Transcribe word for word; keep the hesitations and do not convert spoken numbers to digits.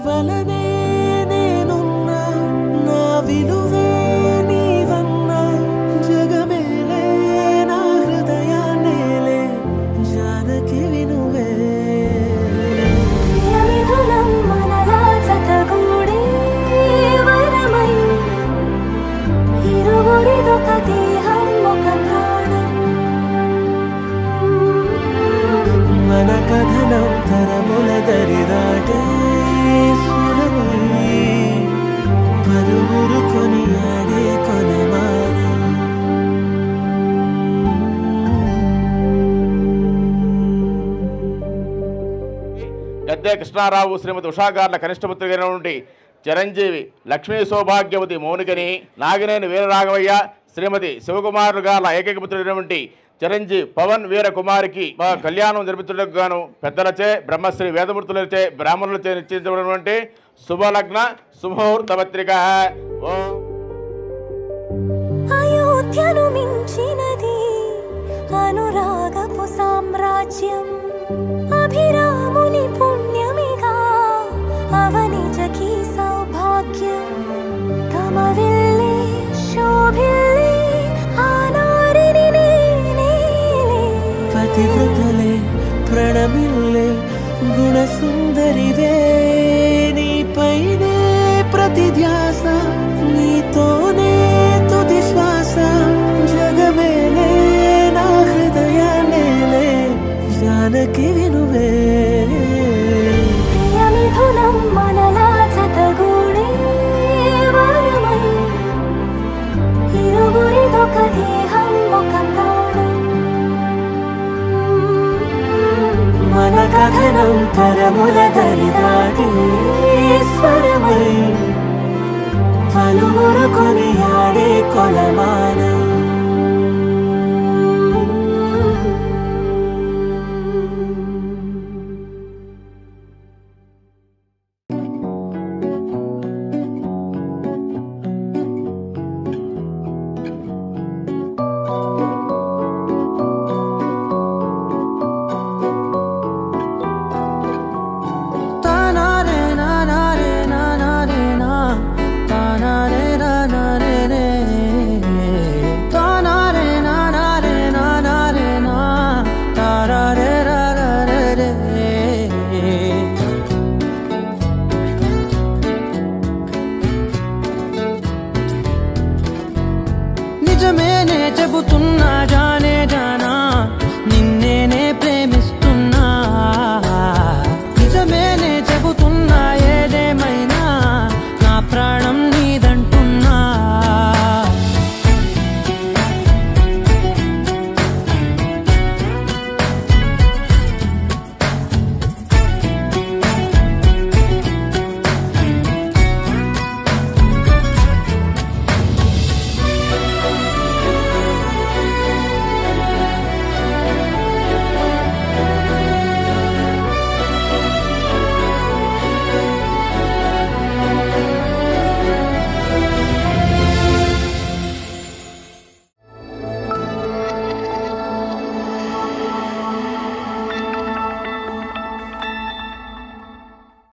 వలనే నేనున్నా నా విలువే నీవన్నా జగమేలే నా హృదయాన్నేలే జానకి వినువే యమిధులం మనలా జతగూడే వరమై ఇరువురిదొక దేహం ఒక ప్రాణం మన కథనం తరముల దరిదాటే స్వరమై పలువురు కొనియాడే కొలమానం గద్దె కృష్ణారావు శ్రీమతి ఉషాగార్ల కనిష్టపుత్రి గారి నుండి చిరంజీవి లక్ష్మీ సౌభాగ్యవతి మౌనికని నాగినేని వీరరాఘవయ్య శ్రీమతి శివకుమారు గార్ల ఏకైక పుత్రుడైనటువంటి చిరంజీవి పవన్ వీరకుమారికి కళ్యాణం జరిపించడానికి గాను పెద్దలచే బ్రహ్మశ్రీ వేదమూర్తులచే బ్రాహ్మణులచే నిశ్చయించబడినటువంటి శుభలగ్న సుముహూర్త పత్రిక. అయోధ్యను మించినది అనురాగపు సామ్రాజ్యం అభిరాముని పుణ్యమిగా అవనిజకి సౌభాగ్యం తమ విల్లే శోభిల్లే ఆనారిని నేనేలే పతివ్రతలే ప్రణమిల్లే గుణసుందరివే నీపైనే ప్రతి ధ్యాస నీతోనే తుది శ్వాస జగమేలే నా హృదయాన్నేలే జానకి వినువే యమిధులం మనలా జతగూడే వరమై ఇరువురిదొక దేహం ఒక ప్రాణం మన కథనం తరముల దరిదాటే స్వరమై పలువురు కొనియాడే కొలమానం